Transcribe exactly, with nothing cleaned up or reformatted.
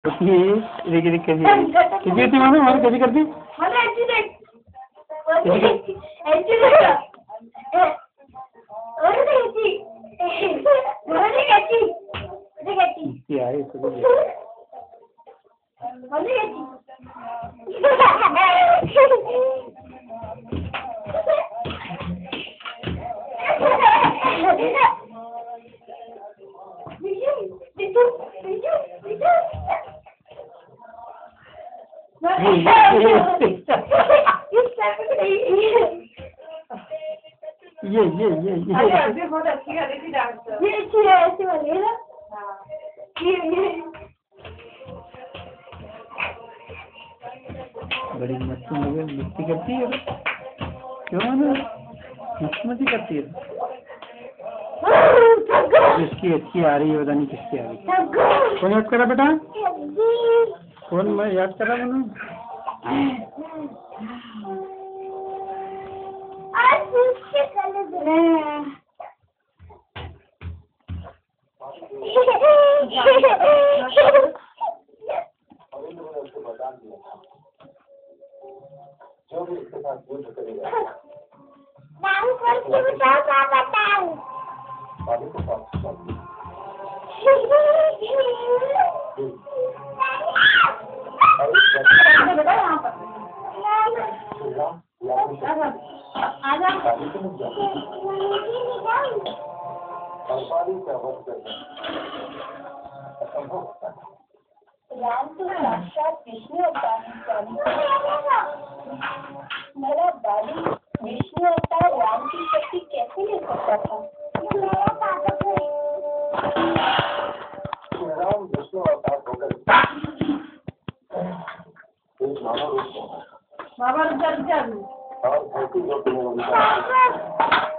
ये देख देख कैसी कैसी करती मानो मानो कैसी करती मानो ऐसी देख ऐसी ऐसी देख और ऐसी और ऐसी देख ऐसी क्या है इसको और ऐसी ये ये ये ये ये बहुत अच्छी है ऐसी डांस ये अच्छी है ऐसी वाली है ना हाँ ये ये बड़ी मस्ती मगर मस्ती करती है क्यों ना मस्ती मस्ती करती है किसकी अच्छी आ रही है पता नहीं किसकी आ रही है कौन याद करा बेटा कौन मैं याद करा मैंने जो भी इसके साथ युद्ध करेगा बाली को पास राम तो साक्षात विष्णु अवतार है मेरा बाली विष्णु अवतार राम की शक्ति कैसे ले सकता था राम विष्णु अवतार होकर एक मानव रूप में बाबा रुक जा रुक जा और धरती जो तुम्हें उनका